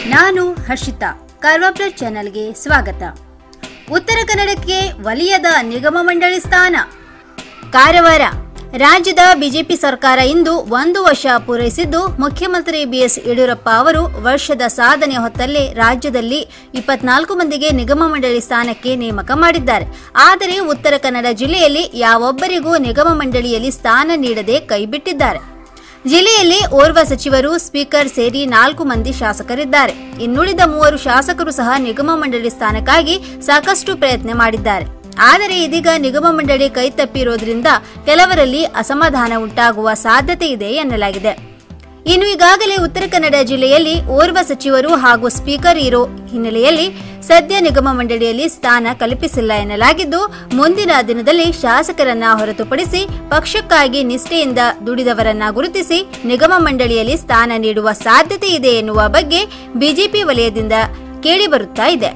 ನಾನು ಹರ್ಷಿತಾ, ಕಾರ್ವಾ ಪ್ಲಸ್ ಚಾನೆಲ್ಗೆ ಸ್ವಾಗತ. ಉತ್ತರ ಕನ್ನಡಕ್ಕೆ ವಲಯದ ನಿಗಮ ಮಂಡಳಿ ಸ್ಥಾನ. ಕಾರವಾರ. ರಾಜ್ಯದ ಬಿಜೆಪಿ ಸರ್ಕಾರ ಇಂದು 1 ವರ್ಷ ಪೂರೈಸಿದ್ದು, ಮುಖ್ಯಮಂತ್ರಿ ಬಿಎಸ್ ಯಡಿಯೂರಪ್ಪ ಅವರು ವರ್ಷದ ಸಾಧನೆ ಹೊತ್ತಲ್ಲೇ ರಾಜ್ಯದಲ್ಲಿ 24 ಮಂದಿಗೆ ನಿಗಮ ಮಂಡಳಿ ಸ್ಥಾನಕ್ಕೆ ನೇಮಕ ಮಾಡಿದ್ದಾರೆ. ಆದರೆ ಉತ್ತರ ಕನ್ನಡ ಜಿಲ್ಲೆಯಲ್ಲಿ ಯಾವೊಬ್ಬರಿಗೂ ನಿಗಮ ಮಂಡಳಿಯಲ್ಲಿ ಸ್ಥಾನ ನೀಡದೆ ಕೈಬಿಟ್ಟಿದ್ದಾರೆ. ಜಿಲ್ಲೆಯಲ್ಲಿ ಓರ್ವ ಸಚಿವರು, ಸ್ಪೀಕರ್ ಸೇರಿ 4 ಮಂದಿ ಶಾಸಕರಿದ್ದಾರೆ. ಇನ್ನುಳಿದ 3 ಶಾಸಕರು ಸಹ ನಿಗಮ ಮಂಡಳಿ ಸ್ಥಾನಕ್ಕಾಗಿ ಸಾಕಷ್ಟು ಪ್ರಯತ್ನ ಮಾಡಿದ್ದಾರೆ. ಆದರೆ ಇದೀಗ ನಿಗಮ ಮಂಡಳಿ ಕೈತಪ್ಪಿರೋದ್ರಿಂದ ಕೆಲವರಲ್ಲಿ ಅಸಮಾಧಾನ ಉಂಟಾಗುವ ಸಾಧ್ಯತೆ ಇದೆ ಎನ್ನಲಾಗಿದೆ. ಇನ್ನು ಈಗಾಗಲೇ ಉತ್ತರ ಕನ್ನಡ ಜಿಲ್ಲೆಯಲ್ಲಿ ಓರ್ವ ಸಚಿವರು ಹಾಗೂ ಸ್ಪೀಕರ್ ಇರೋ ಹಿನ್ನೆಲೆಯಲ್ಲಿ ಸದ್ಯ ನಿಗಮ ಮಂಡಳಿಯಲ್ಲಿ ಸ್ಥಾನ ಕಲ್ಪಿಸಿಲ್ಲ ಎನ್ನಲಾಗಿದ್ದು, ಮುಂದಿನ ದಿನದಲ್ಲಿ ಶಾಸಕರನ್ನ ಹೊರತುಪಡಿಸಿ ಪಕ್ಷಕ್ಕಾಗಿ ನಿಷ್ಠೆಯಿಂದ ದುಡಿದವರನ್ನ ಗುರುತಿಸಿ ನಿಗಮ ಮಂಡಳಿಯಲ್ಲಿ ಸ್ಥಾನ ನೀಡುವ ಸಾಧ್ಯತೆ ಇದೆ ಎನ್ನುವ ಬಗ್ಗೆ ಬಿಜೆಪಿ ವಲಯದಿಂದ ಕೇಳಿಬರುತ್ತಾ ಇದೆ.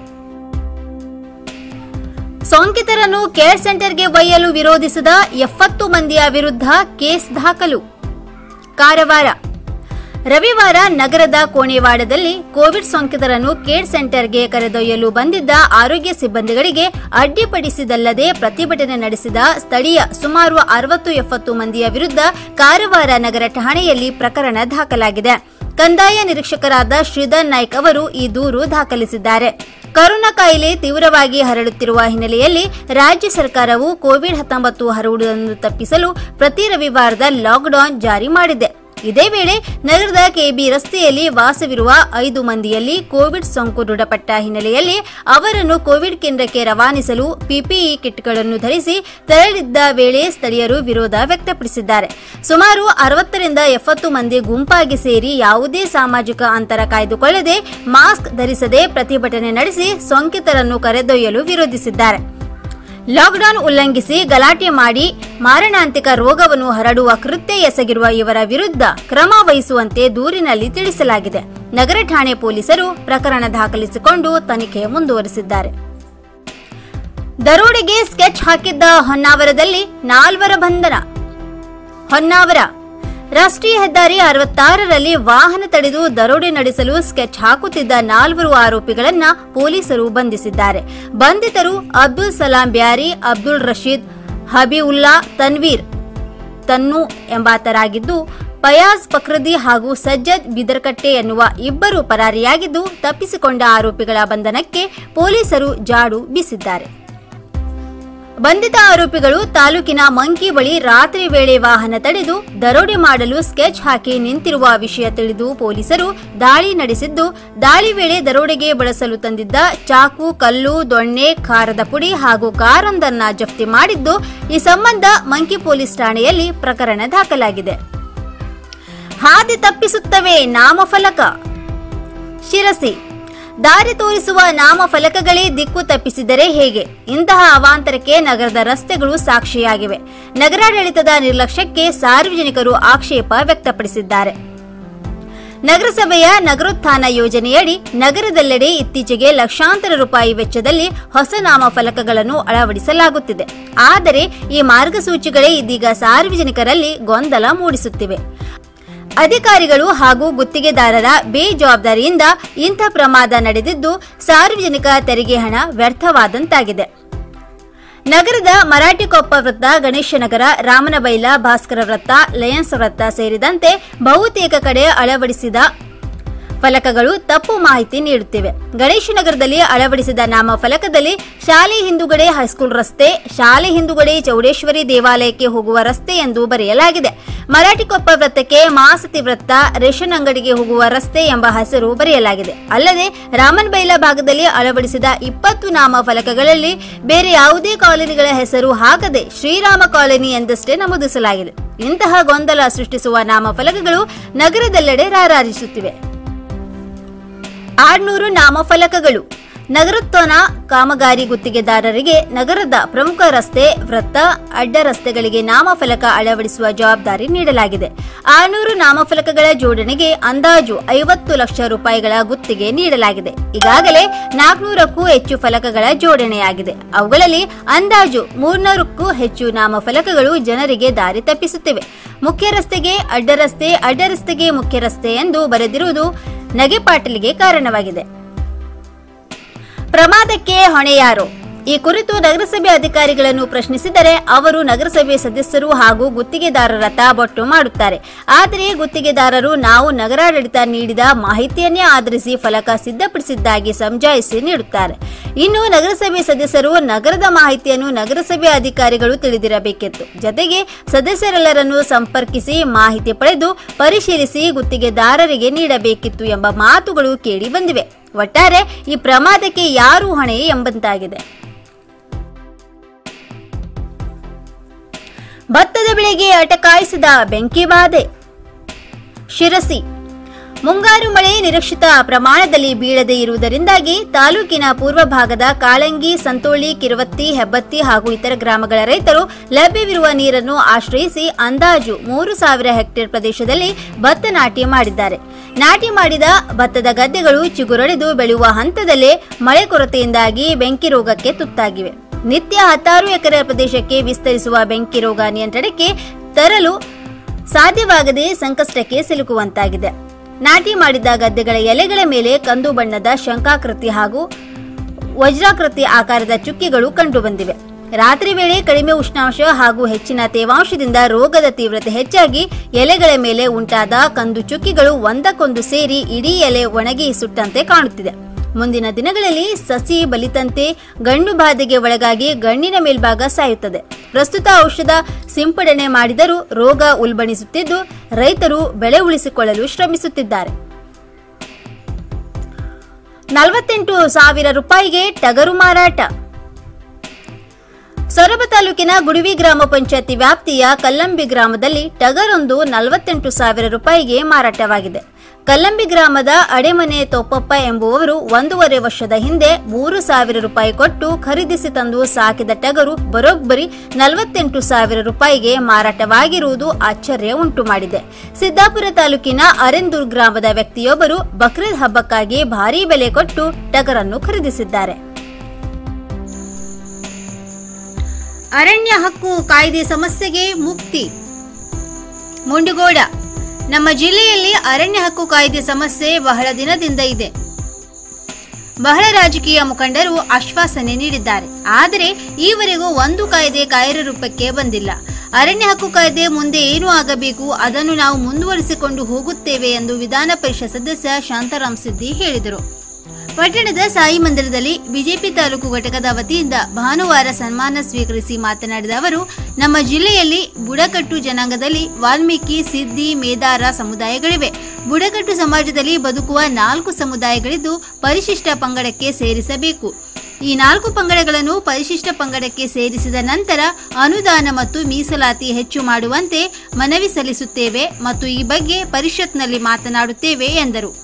ಸೋಂಕಿತರನ್ನು ಕೇರ್ ಸೆಂಟರ್ಗೆ ಒಯ್ಯಲು ವಿರೋಧಿಸಿದ 70 ಮಂದಿಯ ವಿರುದ್ಧ ಕೇಸ್ ದಾಖಲು. ಕಾರವಾರ. ರವಿವಾರ ನಗರದ ಕೋಣೆವಾಡದಲ್ಲಿ ಕೋವಿಡ್ ಸೋಂಕಿತರನ್ನು ಕೇರ್ ಸೆಂಟರ್ಗೆ ಕರೆದೊಯ್ಯಲು ಬಂದಿದ್ದ ಆರೋಗ್ಯ ಸಿಬ್ಬಂದಿಗಳಿಗೆ ಅಡ್ಡಿಪಡಿಸಿದಲ್ಲದೆ ಪ್ರತಿಭಟನೆ ನಡೆಸಿದ ಸ್ಥಳೀಯ ಸುಮಾರು 60-70 ಮಂದಿಯ ವಿರುದ್ಧ ಕಾರವಾರ ನಗರ ಠಾಣೆಯಲ್ಲಿ ಪ್ರಕರಣ ದಾಖಲಾಗಿದೆ. ಕಂದಾಯ ನಿರೀಕ್ಷಕರಾದ ಶ್ರೀಧರ್ ನಾಯ್ಕ್ ಅವರು ಈ ದೂರು ದಾಖಲಿಸಿದ್ದಾರೆ. ಕರೋನಾ ಕಾಯಿಲೆ ತೀವ್ರವಾಗಿ ಹರಡುತ್ತಿರುವ ಹಿನ್ನೆಲೆಯಲ್ಲಿ ರಾಜ್ಯ ಸರ್ಕಾರವು ಕೋವಿಡ್-19 ಹರಡುವುದನ್ನು ತಪ್ಪಿಸಲು ಪ್ರತಿ ರವಿವಾರದ ಲಾಕ್ಡೌನ್ ಜಾರಿ ಮಾಡಿದೆ. ಇದೇ ವೇಳೆ ನಗರದ ಕೆಬಿ ರಸ್ತೆಯಲ್ಲಿ ವಾಸವಿರುವ 5 ಮಂದಿಯಲ್ಲಿ ಕೋವಿಡ್ ಸೋಂಕು ದೃಢಪಟ್ಟ ಹಿನ್ನೆಲೆಯಲ್ಲಿ ಅವರನ್ನು ಕೋವಿಡ್ ಕೇಂದ್ರಕ್ಕೆ ರವಾನಿಸಲು ಪಿಪಿಇ ಕಿಟ್ಗಳನ್ನು ಧರಿಸಿ ತೆರಳಿದ್ದ ವೇಳೆ ಸ್ಥಳೀಯರು ವಿರೋಧ ವ್ಯಕ್ತಪಡಿಸಿದ್ದಾರೆ. ಸುಮಾರು 60ರಿಂದ 70 ಮಂದಿ ಗುಂಪಾಗಿ ಸೇರಿ ಯಾವುದೇ ಸಾಮಾಜಿಕ ಅಂತರ ಕಾಯ್ದುಕೊಳ್ಳದೆ ಮಾಸ್ಕ್ ಧರಿಸದೆ ಪ್ರತಿಭಟನೆ ನಡೆಸಿ ಸೋಂಕಿತರನ್ನು ಕರೆದೊಯ್ಯಲು ವಿರೋಧಿಸಿದ್ದಾರೆ. ಲಾಕ್ಡೌನ್ ಉಲ್ಲಂಘಿಸಿ ಗಲಾಟೆ ಮಾಡಿ ಮಾರಣಾಂತಿಕ ರೋಗವನ್ನು ಹರಡುವ ಕೃತ್ಯ ಎಸಗಿರುವ ಇವರ ವಿರುದ್ಧ ಕ್ರಮ ವಹಿಸುವಂತೆ ದೂರಿನಲ್ಲಿ ತಿಳಿಸಲಾಗಿದೆ. ನಗರ ಠಾಣೆ ಪೊಲೀಸರು ಪ್ರಕರಣ ದಾಖಲಿಸಿಕೊಂಡು ತನಿಖೆ ಮುಂದುವರೆಸಿದ್ದಾರೆ. ದರೋಡೆಗೆ ಸ್ಕೆಚ್ ಹಾಕಿದ್ದ ಹೊನ್ನಾವರದಲ್ಲಿ 4 ಬಂಧನ. ಹೊನ್ನಾವರ. ರಾಷ್ಟ್ರೀಯ ಹೆದ್ದಾರಿ 66ರಲ್ಲಿ ವಾಹನ ತಡೆದು ದರೋಡೆ ನಡೆಸಲು ಸ್ಕೆಚ್ ಹಾಕುತ್ತಿದ್ದ 4 ಆರೋಪಿಗಳನ್ನ ಪೊಲೀಸರು ಬಂಧಿಸಿದ್ದಾರೆ. ಬಂಧಿತರು ಅಬ್ದುಲ್ ಸಲಾಂ ಬ್ಯಾರಿ, ಅಬ್ದುಲ್ ರಶೀದ್, ಹಬೀವುಲ್ಲಾ, ತನ್ವೀರ್ ತನ್ನು ಎಂಬಾತರಾಗಿದ್ದು, ಫಯಾಜ್ ಫಕ್ರದಿ ಹಾಗೂ ಸಜ್ಜದ್ ಬಿದರ್ಕಟ್ಟೆ ಎನ್ನುವ ಇಬ್ಬರು ಪರಾರಿಯಾಗಿದ್ದು, ತಪ್ಪಿಸಿಕೊಂಡ ಆರೋಪಿಗಳ ಬಂಧನಕ್ಕೆ ಪೊಲೀಸರು ಜಾಡು ಬೀಸಿದ್ದಾರೆ. ಬಂಧಿತ ಆರೋಪಿಗಳು ತಾಲೂಕಿನ ಮಂಕಿ ಬಳಿ ರಾತ್ರಿ ವೇಳೆ ವಾಹನ ತಡೆದು ದರೋಡೆ ಮಾಡಲು ಸ್ಕೆಚ್ ಹಾಕಿ ನಿಂತಿರುವ ವಿಷಯ ತಿಳಿದು ಪೊಲೀಸರು ದಾಳಿ ನಡೆಸಿದ್ದು, ದಾಳಿ ವೇಳೆ ದರೋಡೆಗೆ ಬಳಸಲು ತಂದಿದ್ದ ಚಾಕು, ಕಲ್ಲು, ದೊಣ್ಣೆ, ಖಾರದ ಪುಡಿ ಹಾಗೂ ಕಾರೊಂದನ್ನ ಜಪ್ತಿ ಮಾಡಿದ್ದು, ಈ ಸಂಬಂಧ ಮಂಕಿ ಪೊಲೀಸ್ ಠಾಣೆಯಲ್ಲಿ ಪ್ರಕರಣ ದಾಖಲಾಗಿದೆ. ಹಾದಿ ತಪ್ಪಿಸುತ್ತವೆ ನಾಮಫಲಕ. ಶಿರಸಿ. ದಾರಿ ತೋರಿಸುವ ನಾಮಫಲಕಗಳೇ ದಿಕ್ಕು ತಪ್ಪಿಸಿದರೆ ಹೇಗೆ? ಇಂತಹ ಅವಾಂತರಕ್ಕೆ ನಗರದ ರಸ್ತೆಗಳು ಸಾಕ್ಷಿಯಾಗಿವೆ. ನಗರಾಡಳಿತದ ನಿರ್ಲಕ್ಷ್ಯಕ್ಕೆ ಸಾರ್ವಜನಿಕರು ಆಕ್ಷೇಪ ವ್ಯಕ್ತಪಡಿಸಿದ್ದಾರೆ. ನಗರಸಭೆಯ ನಗರೋತ್ಥಾನ ಯೋಜನೆಯಡಿ ನಗರದೆಲ್ಲೆಡೆ ಇತ್ತೀಚೆಗೆ ಲಕ್ಷಾಂತರ ರೂಪಾಯಿ ವೆಚ್ಚದಲ್ಲಿ ಹೊಸ ನಾಮಫಲಕಗಳನ್ನು ಅಳವಡಿಸಲಾಗುತ್ತಿದೆ. ಆದರೆ ಈ ಮಾರ್ಗಸೂಚಿಗಳೇ ಇದೀಗ ಸಾರ್ವಜನಿಕರಲ್ಲಿ ಗೊಂದಲ ಮೂಡಿಸುತ್ತಿವೆ. ಅಧಿಕಾರಿಗಳು ಹಾಗೂ ಗುತ್ತಿಗೆದಾರರ ಬೇಜವಾಬ್ದಾರಿಯಿಂದ ಇಂಥ ಪ್ರಮಾದ ನಡೆದಿದ್ದು, ಸಾರ್ವಜನಿಕ ತೆರಿಗೆ ಹಣ ವ್ಯರ್ಥವಾದಂತಾಗಿದೆ. ನಗರದ ಮರಾಠಿಕೊಪ್ಪ ವೃತ್ತ, ಗಣೇಶನಗರ, ರಾಮನಬೈಲ, ಭಾಸ್ಕರ ವೃತ್ತ, ಲಯನ್ಸ್ ವೃತ್ತ ಸೇರಿದಂತೆ ಬಹುತೇಕ ಕಡೆ ಅಳವಡಿಸಿದ ಫಲಕಗಳು ತಪ್ಪು ಮಾಹಿತಿ ನೀಡುತ್ತಿವೆ. ಗಣೇಶನಗರದಲ್ಲಿ ಅಳವಡಿಸಿದ ನಾಮಫಲಕದಲ್ಲಿ ಶಾಲೆ ಹಿಂದುಗಡೆ ಹೈಸ್ಕೂಲ್ ರಸ್ತೆ, ಶಾಲೆ ಹಿಂದುಗಡೆ ಚೌಡೇಶ್ವರಿ ದೇವಾಲಯಕ್ಕೆ ಹೋಗುವ ರಸ್ತೆ ಎಂದು ಬರೆಯಲಾಗಿದೆ. ಮರಾಠಿಕೊಪ್ಪ ವೃತ್ತಕ್ಕೆ ಮಾಸತಿ ವೃತ್ತ, ರೇಷನ್ ಅಂಗಡಿಗೆ ಹೋಗುವ ರಸ್ತೆ ಎಂಬ ಹೆಸರು ಬರೆಯಲಾಗಿದೆ. ಅಲ್ಲದೆ ರಾಮನಬೈಲ ಭಾಗದಲ್ಲಿ ಅಳವಡಿಸಿದ 20 ನಾಮಫಲಕಗಳಲ್ಲಿ ಬೇರೆ ಯಾವುದೇ ಕಾಲೋನಿಗಳ ಹೆಸರು ಹಾಕದೆ ಶ್ರೀರಾಮ ಕಾಲೋನಿ ಎಂದಷ್ಟೇ ನಮೂದಿಸಲಾಗಿದೆ. ಇಂತಹ ಗೊಂದಲ ಸೃಷ್ಟಿಸುವ ನಾಮಫಲಕಗಳು ನಗರದೆಲ್ಲೆಡೆ ರಾರಾಜಿಸುತ್ತಿವೆ. 600 ನಾಮಫಲಕಗಳು. ನಗರೋತ್ಥಾನ ಕಾಮಗಾರಿ ಗುತ್ತಿಗೆದಾರರಿಗೆ ನಗರದ ಪ್ರಮುಖ ರಸ್ತೆ, ವೃತ್ತ, ಅಡ್ಡ ರಸ್ತೆಗಳಿಗೆ ನಾಮಫಲಕ ಅಳವಡಿಸುವ ಜವಾಬ್ದಾರಿ ನೀಡಲಾಗಿದೆ. 600 ನಾಮಫಲಕಗಳ ಜೋಡಣೆಗೆ ಅಂದಾಜು 50 ಲಕ್ಷ ರೂಪಾಯಿಗಳ ಗುತ್ತಿಗೆ ನೀಡಲಾಗಿದೆ. ಈಗಾಗಲೇ 400ಕ್ಕೂ ಹೆಚ್ಚು ಫಲಕಗಳ ಜೋಡಣೆಯಾಗಿದೆ. ಅವುಗಳಲ್ಲಿ ಅಂದಾಜು 300ಕ್ಕೂ ಹೆಚ್ಚು ನಾಮಫಲಕಗಳು ಜನರಿಗೆ ದಾರಿ ತಪ್ಪಿಸುತ್ತಿವೆ. ಮುಖ್ಯ ರಸ್ತೆಗೆ ಅಡ್ಡ ರಸ್ತೆ, ಅಡ್ಡ ರಸ್ತೆಗೆ ಮುಖ್ಯ ರಸ್ತೆ ಎಂದು ಬರೆದಿರುವುದು ನಗೆಪಾಟಲಿಗೆ ಕಾರಣವಾಗಿದೆ. ಪ್ರಮಾದಕ್ಕೆ ಹೊಣೆ ಯಾರು? ಈ ಕುರಿತು ನಗರಸಭೆ ಅಧಿಕಾರಿಗಳನ್ನು ಪ್ರಶ್ನಿಸಿದರೆ ಅವರು ನಗರಸಭೆ ಸದಸ್ಯರು ಹಾಗೂ ಗುತ್ತಿಗೆದಾರರ ತಾಬೊಟ್ಟು ಮಾಡುತ್ತಾರೆ. ಆದರೆ ಗುತ್ತಿಗೆದಾರರು ನಾವು ನಗರಾಡಳಿತ ನೀಡಿದ ಮಾಹಿತಿಯನ್ನೇ ಆಧರಿಸಿ ಫಲಕ ಸಿದ್ಧಪಡಿಸಿದ್ದಾಗಿ ಸಮಜಾಯಿಸಿ ನೀಡುತ್ತಾರೆ. ಇನ್ನು ನಗರಸಭೆ ಸದಸ್ಯರು ನಗರದ ಮಾಹಿತಿಯನ್ನು ನಗರಸಭೆ ಅಧಿಕಾರಿಗಳು ತಿಳಿದಿರಬೇಕಿತ್ತು. ಜತೆಗೆ ಸದಸ್ಯರೆಲ್ಲರನ್ನು ಸಂಪರ್ಕಿಸಿ ಮಾಹಿತಿ ಪಡೆದು ಪರಿಶೀಲಿಸಿ ಗುತ್ತಿಗೆದಾರರಿಗೆ ನೀಡಬೇಕಿತ್ತು ಎಂಬ ಮಾತುಗಳು ಕೇಳಿ ಬಂದಿವೆ. ಒಟ್ಟಾರೆ ಈ ಪ್ರಮಾದಕ್ಕೆ ಯಾರು ಹೊಣೆ ಎಂಬಂತಾಗಿದೆ. ಭತ್ತದ ಬೆಳೆಗೆ ಅಟಕಾಯಿಸಿದ ಬೆಂಕಿ ಬಾಧೆ. ಶಿರಸಿ ಮುಂಗಾರು ಮಳೆ ನಿರೀಕ್ಷಿತ ಪ್ರಮಾಣದಲ್ಲಿ ಬೀಳದೇ ಇರುವುದರಿಂದಾಗಿ ತಾಲೂಕಿನ ಪೂರ್ವ ಭಾಗದ ಕಾಳಂಗಿ, ಸಂತೋಳಿ, ಕಿರುವತ್ತಿ, ಹೆಬ್ಬತ್ತಿ ಹಾಗೂ ಇತರ ಗ್ರಾಮಗಳ ರೈತರು ಲಭ್ಯವಿರುವ ನೀರನ್ನು ಆಶ್ರಯಿಸಿ ಅಂದಾಜು 3,000 ಹೆಕ್ಟೇರ್ ಪ್ರದೇಶದಲ್ಲಿ ಭತ್ತ ನಾಟಿ ಮಾಡಿದ್ದಾರೆ. ನಾಟಿ ಮಾಡಿದ ಭತ್ತದ ಗದ್ದೆಗಳು ಚಿಗುರೊಡೆದು ಬೆಳೆಯುವ ಹಂತದಲ್ಲೇ ಮಳೆ ಕೊರತೆಯಿಂದಾಗಿ ಬೆಂಕಿ ರೋಗಕ್ಕೆ ತುತ್ತಾಗಿವೆ. ನಿತ್ಯ 16 ಎಕರೆ ಪ್ರದೇಶಕ್ಕೆ ವಿಸ್ತರಿಸುವ ಬೆಂಕಿ ರೋಗ ನಿಯಂತ್ರಣಕ್ಕೆ ತರಲು ಸಾಧ್ಯವಾಗದೆ ಸಂಕಷ್ಟಕ್ಕೆ ಸಿಲುಕುವಂತಾಗಿದೆ. ನಾಟಿ ಮಾಡಿದ ಗದ್ದೆಗಳ ಎಲೆಗಳ ಮೇಲೆ ಕಂದು ಬಣ್ಣದ ಶಂಖಾಕೃತಿ ಹಾಗೂ ವಜ್ರಾಕೃತಿ ಆಕಾರದ ಚುಕ್ಕಿಗಳು ಕಂಡುಬಂದಿವೆ. ರಾತ್ರಿ ವೇಳೆ ಕಡಿಮೆ ಉಷ್ಣಾಂಶ ಹಾಗೂ ಹೆಚ್ಚಿನ ತೇವಾಂಶದಿಂದ ರೋಗದ ತೀವ್ರತೆ ಹೆಚ್ಚಾಗಿ ಎಲೆಗಳ ಮೇಲೆ ಉಂಟಾದ ಕಂದು ಚುಕ್ಕಿಗಳು ಒಂದಕ್ಕೊಂದು ಸೇರಿ ಇಡೀ ಎಲೆ ಒಣಗಿ ಸುಟ್ಟಂತೆ ಕಾಣುತ್ತಿದೆ. ಮುಂದಿನ ದಿನಗಳಲ್ಲಿ ಸಸಿ ಬಲಿತಂತೆ ಗಂಡು ಬಾಧೆಗೆ ಒಳಗಾಗಿ ಗಣ್ಣಿನ ಮೇಲ್ಭಾಗ ಸಾಯುತ್ತದೆ. ಪ್ರಸ್ತುತ ಔಷಧ ಸಿಂಪಡಣೆ ಮಾಡಿದರೂ ರೋಗ ಉಲ್ಬಣಿಸುತ್ತಿದ್ದು ರೈತರು ಬೆಳೆ ಉಳಿಸಿಕೊಳ್ಳಲು ಶ್ರಮಿಸುತ್ತಿದ್ದಾರೆ. 48,000 ರೂಪಾಯಿಗೆ ಟಗರು ಮಾರಾಟ. ಸೊರಬ ತಾಲೂಕಿನ ಗುಡುವಿ ಗ್ರಾಮ ಪಂಚಾಯತಿ ವ್ಯಾಪ್ತಿಯ ಕಲ್ಲಂಬಿ ಗ್ರಾಮದಲ್ಲಿ ಟಗರೊಂದು 48,000 ರೂಪಾಯಿಗೆ ಮಾರಾಟವಾಗಿದೆ. ಕಲ್ಲಂಬಿ ಗ್ರಾಮದ ಅಡೆಮನೆ ತೋಪಪ್ಪ ಎಂಬುವವರು 1.5 ವರ್ಷದ ಹಿಂದೆ 3,000 ರೂಪಾಯಿ ಕೊಟ್ಟು ಖರೀದಿಸಿ ತಂದು ಸಾಕಿದ ಟಗರು ಬರೋಬ್ಬರಿ 48,000 ರೂಪಾಯಿಗೆ ಮಾರಾಟವಾಗಿರುವುದು ಆಶ್ಚರ್ಯ ಉಂಟು ಮಾಡಿದೆ. ಸಿದ್ದಾಪುರ ತಾಲೂಕಿನ ಅರೆಂದೂರ್ ಗ್ರಾಮದ ವ್ಯಕ್ತಿಯೊಬ್ಬರು ಬಕ್ರೀದ್ ಹಬ್ಬಕ್ಕಾಗಿ ಭಾರೀ ಬೆಲೆ ಕೊಟ್ಟು ಟಗರನ್ನು ಖರೀದಿಸಿದ್ದಾರೆ. ಅರಣ್ಯ ಹಕ್ಕು ಕಾಯ್ದೆ ಸಮಸ್ಯೆಗೆ ಮುಕ್ತಿ. ಮುಂಡಗೋಡ ನಮ್ಮ ಜಿಲ್ಲೆಯಲ್ಲಿ ಅರಣ್ಯ ಹಕ್ಕು ಕಾಯ್ದೆ ಸಮಸ್ಯೆ ಬಹಳ ದಿನದಿಂದ ಇದೆ. ಬಹಳ ರಾಜಕೀಯ ಮುಖಂಡರು ಆಶ್ವಾಸನೆ ನೀಡಿದ್ದಾರೆ. ಆದರೆ ಈವರೆಗೂ ಒಂದು ಕಾಯ್ದೆ ಕಾರ್ಯರೂಪಕ್ಕೆ ಬಂದಿಲ್ಲ. ಅರಣ್ಯ ಹಕ್ಕು ಕಾಯ್ದೆ ಮುಂದೆ ಏನು ಆಗಬೇಕು ಅದನ್ನು ನಾವು ಮುಂದುವರಿಸಿಕೊಂಡು ಹೋಗುತ್ತೇವೆ ಎಂದು ವಿಧಾನ ಪರಿಷತ್ ಸದಸ್ಯ ಶಾಂತಾರಾಮ್ ಸಿದ್ದಿ ಹೇಳಿದರು. ಪಟ್ಟಣದ ಸಾಯಿ ಮಂದಿರದಲ್ಲಿ ಬಿಜೆಪಿ ತಾಲೂಕು ಘಟಕದ ವತಿಯಿಂದ ಭಾನುವಾರ ಸನ್ಮಾನ ಸ್ವೀಕರಿಸಿ ಮಾತನಾಡಿದ ಅವರು, ನಮ್ಮ ಜಿಲ್ಲೆಯಲ್ಲಿ ಬುಡಕಟ್ಟು ಜನಾಂಗದಲ್ಲಿ ವಾಲ್ಮೀಕಿ, ಸಿದ್ದಿ, ಮೇದಾರ ಸಮುದಾಯಗಳಿವೆ. ಬುಡಕಟ್ಟು ಸಮಾಜದಲ್ಲಿ ಬದುಕುವ 4 ಸಮುದಾಯಗಳಿದ್ದು ಪರಿಶಿಷ್ಟ ಪಂಗಡಕ್ಕೆ ಸೇರಿಸಬೇಕು. ಈ 4 ಪಂಗಡಗಳನ್ನು ಪರಿಶಿಷ್ಟ ಪಂಗಡಕ್ಕೆ ಸೇರಿಸಿದ ನಂತರ ಅನುದಾನ ಮತ್ತು ಮೀಸಲಾತಿ ಹೆಚ್ಚು ಮಾಡುವಂತೆ ಮನವಿ ಸಲ್ಲಿಸುತ್ತೇವೆ ಮತ್ತು ಈ ಬಗ್ಗೆ ಪರಿಷತ್ನಲ್ಲಿ ಮಾತನಾಡುತ್ತೇವೆ ಎಂದರು.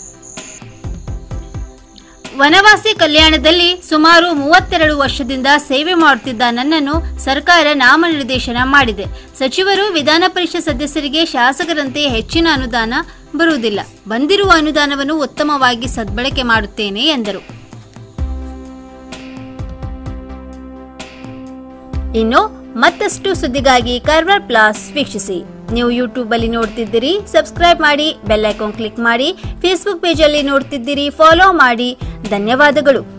ವನವಾಸಿ ಕಲ್ಯಾಣದಲ್ಲಿ ಸುಮಾರು 32 ವರ್ಷದಿಂದ ಸೇವೆ ಮಾಡುತ್ತಿದ್ದ ನನ್ನನ್ನು ಸರ್ಕಾರ ನಾಮನಿರ್ದೇಶನ ಮಾಡಿದೆ. ಸಚಿವರು ವಿಧಾನ ಪರಿಷತ್ ಸದಸ್ಯರಿಗೆ ಶಾಸಕರಂತೆ ಹೆಚ್ಚಿನ ಅನುದಾನ ಬರುವುದಿಲ್ಲ. ಬಂದಿರುವ ಅನುದಾನವನ್ನು ಉತ್ತಮವಾಗಿ ಸದ್ಬಳಕೆ ಮಾಡುತ್ತೇನೆ ಎಂದರು. ಇನ್ನು ಮತ್ತಷ್ಟು ಸುದ್ದಿಗಾಗಿ ಕಾರ್ವಾರ್ ಪ್ಲಸ್ ವೀಕ್ಷಿಸಿ. ನೀವು ಯೂಟ್ಯೂಬ್ ಅಲ್ಲಿ ನೋಡ್ತಿದ್ದೀರಿ, ಸಬ್ಸ್ಕ್ರೈಬ್ ಮಾಡಿ, ಬೆಲ್ ಐಕಾನ್ ಕ್ಲಿಕ್ ಮಾಡಿ. ಫೇಸ್ಬುಕ್ ಪೇಜ್ ಅಲ್ಲಿ ನೋಡ್ತಿದ್ದೀರಿ, ಫಾಲೋ ಮಾಡಿ. ಧನ್ಯವಾದಗಳು.